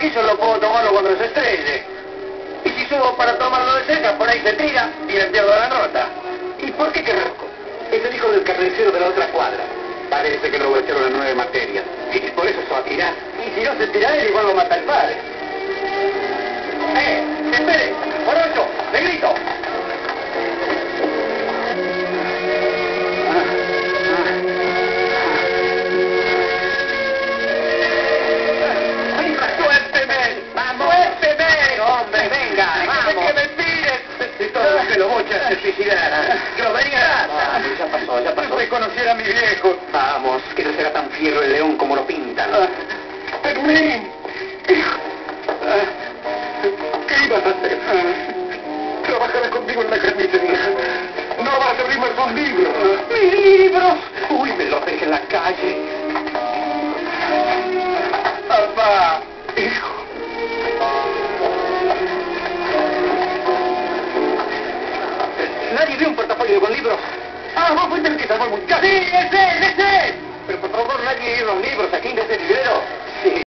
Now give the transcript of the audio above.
aquí solo puedo tomarlo cuando se estrelle. Y si subo para tomarlo de cerca, por ahí se tira y le pierdo la nota. ¿Y por qué Carrasco? Es el hijo del carnicero de la otra cuadra. Parece que lo echaron en 9 materias. Y por eso se va a tirar. Y si no se tira él, igual lo mata el padre. ¡Espere! ¡Morocho! ¡Le grito! ¡Suélteme! ¡Vamos! ¡Suélteme! ¡Hombre, venga! ¡Vamos! ¡Que me tires! Si todo lo que lo bocha se suicidara. ¡Que lo venía! Vamos, ya pasó, ya pasó. No reconociera a mi viejo. Vamos, que no será tan fierro el león como lo pintan. Fermín. ¿Qué ibas a hacer? Trabajarás conmigo en la carnicería. No vas a abrir sus libros. ¡Mis libros! Uy, me los dejé en la calle. Papá. Hijo. ¿Nadie vio un portafolio con libros? ¡Ah, vos fuiste el que salvó al muchacho! ¡Sí, ese! Pero por favor, nadie vio los libros aquí en ese librero. Sí.